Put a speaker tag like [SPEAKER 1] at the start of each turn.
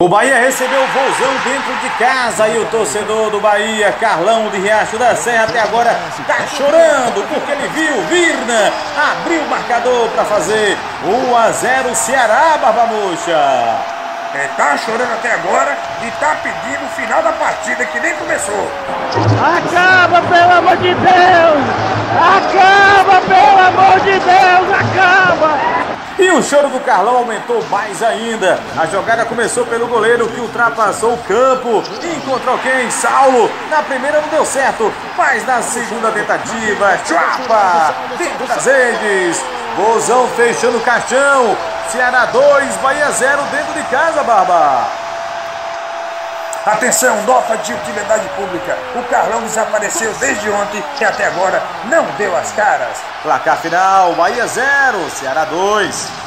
[SPEAKER 1] O Bahia recebeu o Vozão dentro de casa e o torcedor do Bahia, Carlão de Riacho da Serra, até agora tá chorando porque ele viu Virna abrir o marcador para fazer 1-0 Ceará, Barba Murcha.
[SPEAKER 2] Tá chorando até agora e tá pedindo o final da partida que nem começou.
[SPEAKER 3] Acaba, pelo amor de Deus! Acaba, pelo amor de Deus! Acaba!
[SPEAKER 1] E o choro do Carlão aumentou mais ainda. A jogada começou pelo goleiro que ultrapassou o campo e encontrou quem? Saulo. Na primeira não deu certo, mas na segunda tentativa, Chapa dentro das redes. Vozão fechando o caixão. Ceará 2, Bahia 0 dentro de casa, Barba.
[SPEAKER 2] Atenção, nota de utilidade pública. O Carlão desapareceu desde ontem e até agora não deu as caras.
[SPEAKER 1] Placar final, Bahia 0, Ceará 2.